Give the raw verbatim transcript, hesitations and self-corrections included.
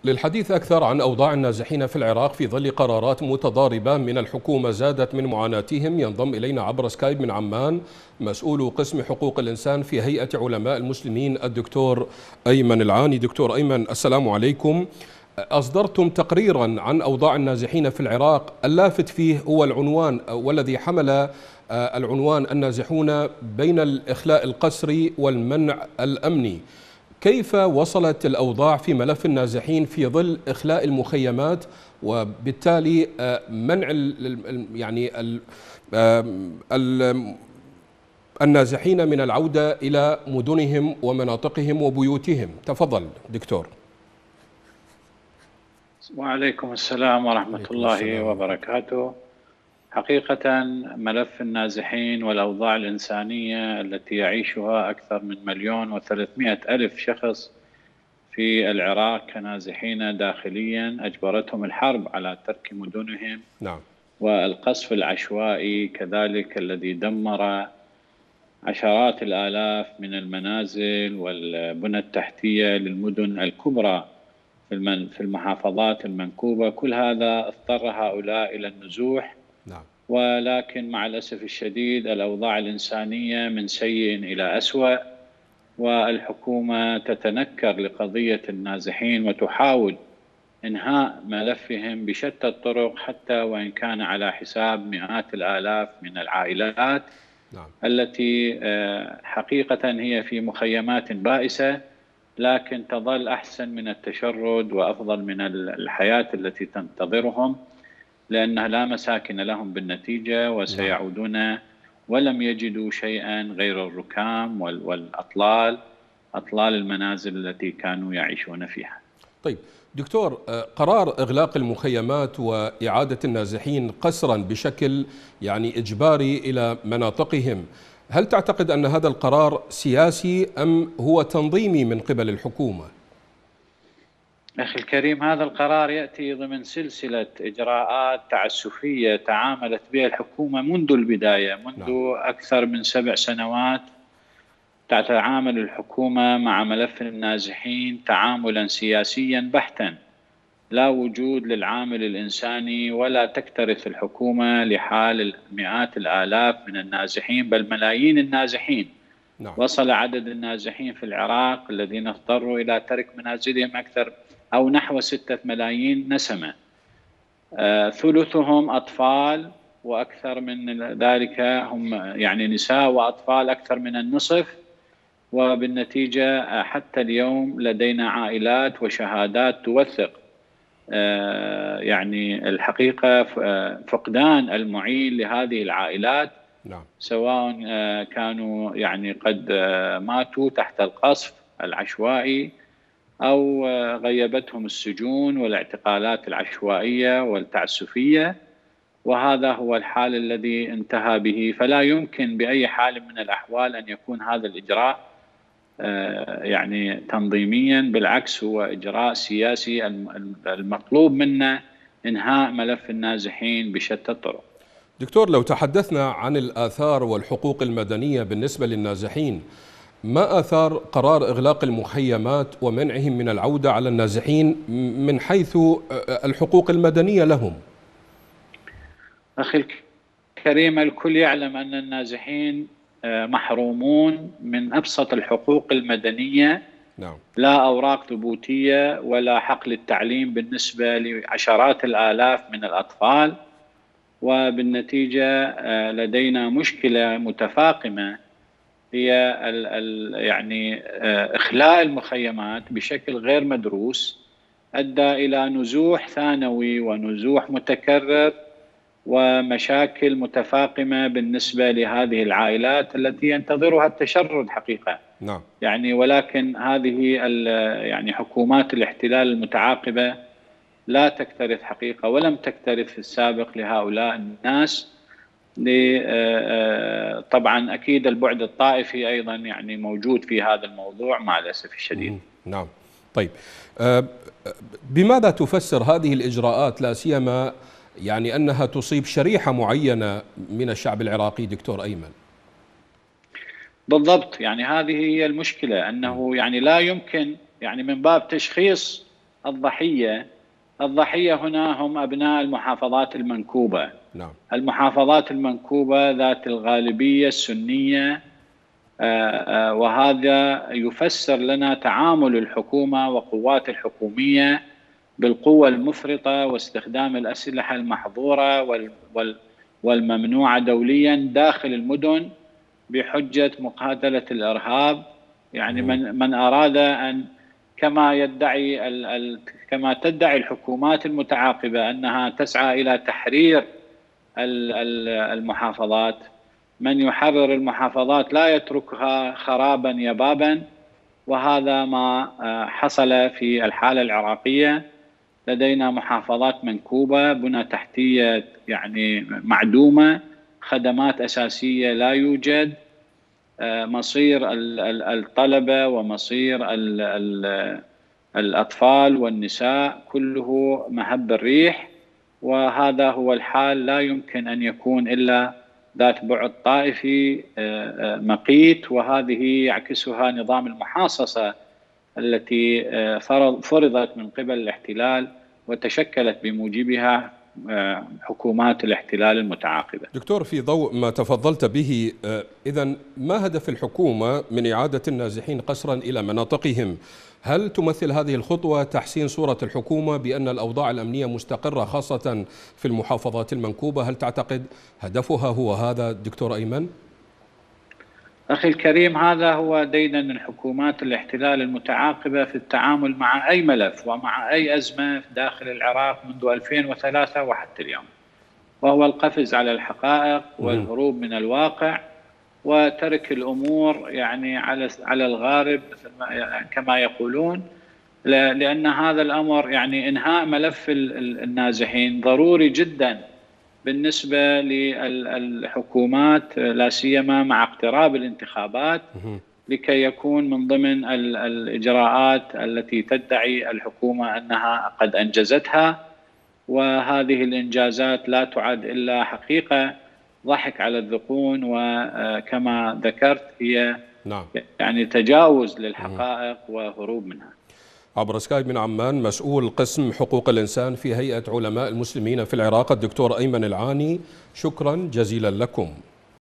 للحديث أكثر عن أوضاع النازحين في العراق في ظل قرارات متضاربة من الحكومة زادت من معاناتهم، ينضم إلينا عبر سكايب من عمان مسؤول قسم حقوق الإنسان في هيئة علماء المسلمين الدكتور أيمن العاني. دكتور أيمن، السلام عليكم. أصدرتم تقريرا عن أوضاع النازحين في العراق، اللافت فيه هو العنوان والذي حمل العنوان النازحون بين الإخلاء القسري والمنع الأمني. كيف وصلت الأوضاع في ملف النازحين في ظل إخلاء المخيمات وبالتالي منع يعني النازحين من العودة إلى مدنهم ومناطقهم وبيوتهم؟ تفضل دكتور. وعليكم السلام ورحمة الله السلام. وبركاته. حقيقة ملف النازحين والأوضاع الإنسانية التي يعيشها أكثر من مليون وثلاثمائة ألف شخص في العراق كنازحين داخليا أجبرتهم الحرب على ترك مدنهم. نعم. والقصف العشوائي كذلك الذي دمر عشرات الآلاف من المنازل والبنى التحتية للمدن الكبرى في المحافظات المنكوبة، كل هذا اضطر هؤلاء إلى النزوح. نعم. ولكن مع الأسف الشديد الأوضاع الإنسانية من سيء إلى أسوأ، والحكومة تتنكر لقضية النازحين وتحاول إنهاء ملفهم بشتى الطرق، حتى وإن كان على حساب مئات الآلاف من العائلات. نعم. التي حقيقة هي في مخيمات بائسة، لكن تظل أحسن من التشرد وأفضل من الحياة التي تنتظرهم، لأنها لا مساكن لهم بالنتيجة، وسيعودون ولم يجدوا شيئا غير الركام والأطلال أطلال المنازل التي كانوا يعيشون فيها. طيب دكتور، قرار إغلاق المخيمات وإعادة النازحين قسرا بشكل يعني إجباري إلى مناطقهم، هل تعتقد أن هذا القرار سياسي أم هو تنظيمي من قبل الحكومة؟ أخي الكريم، هذا القرار يأتي ضمن سلسلة إجراءات تعسفية تعاملت بها الحكومة منذ البداية، منذ نعم. أكثر من سبع سنوات تتعامل الحكومة مع ملف النازحين تعاملا سياسيا بحتا، لا وجود للعامل الإنساني، ولا تكترث الحكومة لحال مئات الآلاف من النازحين بل ملايين النازحين. نعم. وصل عدد النازحين في العراق الذين اضطروا إلى ترك منازلهم أكثر أو نحو ستة ملايين نسمة، آه ثلثهم أطفال، وأكثر من ذلك هم يعني نساء وأطفال أكثر من النصف. وبالنتيجة حتى اليوم لدينا عائلات وشهادات توثق آه يعني الحقيقة فقدان المعين لهذه العائلات. نعم. سواء آه كانوا يعني قد آه ماتوا تحت القصف العشوائي، أو آه غيبتهم السجون والاعتقالات العشوائية والتعسفية، وهذا هو الحال الذي انتهى به. فلا يمكن بأي حال من الأحوال أن يكون هذا الإجراء يعني تنظيميا، بالعكس هو إجراء سياسي المطلوب منا إنهاء ملف النازحين بشتى الطرق. دكتور، لو تحدثنا عن الآثار والحقوق المدنية بالنسبة للنازحين، ما آثار قرار إغلاق المخيمات ومنعهم من العودة على النازحين من حيث الحقوق المدنية لهم؟ أخي الكريم، الكل يعلم أن النازحين محرومون من أبسط الحقوق المدنية. نعم. لا أوراق ثبوتية ولا حق للتعليم بالنسبة لعشرات الآلاف من الأطفال. وبالنتيجة لدينا مشكلة متفاقمة هي ال ال يعني إخلاء المخيمات بشكل غير مدروس أدى إلى نزوح ثانوي ونزوح متكرر ومشاكل متفاقمة بالنسبة لهذه العائلات التي ينتظرها التشرد حقيقة. نعم. يعني ولكن هذه يعني حكومات الاحتلال المتعاقبة لا تكترث حقيقة، ولم تكترث في السابق لهؤلاء الناس. طبعا أكيد البعد الطائفي أيضا يعني موجود في هذا الموضوع مع الأسف الشديد. نعم. طيب، بماذا تفسر هذه الإجراءات، لا سيما يعني أنها تصيب شريحة معينة من الشعب العراقي دكتور أيمن؟ بالضبط، يعني هذه هي المشكلة، أنه يعني لا يمكن يعني من باب تشخيص الضحية الضحية هنا هم أبناء المحافظات المنكوبة. نعم. المحافظات المنكوبة ذات الغالبية السنية، وهذا يفسر لنا تعامل الحكومة وقوات الحكومية بالقوة المفرطة واستخدام الأسلحة المحظورة والممنوعة دوليا داخل المدن بحجة مقاتلة الإرهاب. يعني من من أراد أن كما يدعي ال ال كما تدعي الحكومات المتعاقبة أنها تسعى إلى تحرير المحافظات، من يحرر المحافظات لا يتركها خرابا يبابا، وهذا ما حصل في الحالة العراقية. لدينا محافظات منكوبة، بنى تحتية يعني معدومة، خدمات أساسية لا يوجد، مصير الطلبة ومصير الأطفال والنساء كله مهب الريح، وهذا هو الحال لا يمكن أن يكون إلا ذات بعد طائفي مقيت، وهذه يعكسها نظام المحاصصة التي فرضت من قبل الاحتلال وتشكلت بموجبها حكومات الاحتلال المتعاقبة. دكتور، في ضوء ما تفضلت به، إذن ما هدف الحكومة من إعادة النازحين قسرا إلى مناطقهم؟ هل تمثل هذه الخطوة تحسين صورة الحكومة بأن الأوضاع الأمنية مستقرة خاصة في المحافظات المنكوبة؟ هل تعتقد هدفها هو هذا دكتور أيمن؟ أخي الكريم، هذا هو ديدن الحكومات الاحتلال المتعاقبة في التعامل مع أي ملف ومع أي أزمة داخل العراق منذ ألفين وثلاثة وحتى اليوم، وهو القفز على الحقائق والهروب من الواقع وترك الأمور يعني على على الغارب كما يقولون، لأن هذا الأمر يعني إنهاء ملف النازحين ضروري جدا بالنسبة للحكومات، لا سيما مع اقتراب الانتخابات، لكي يكون من ضمن الإجراءات التي تدعي الحكومة أنها قد أنجزتها. وهذه الإنجازات لا تعد إلا حقيقة ضحك على الذقون، وكما ذكرت هي نعم. يعني تجاوز للحقائق وهروب منها. عبر سكايب من عمان مسؤول قسم حقوق الإنسان في هيئة علماء المسلمين في العراق الدكتور أيمن العاني، شكرا جزيلا لكم.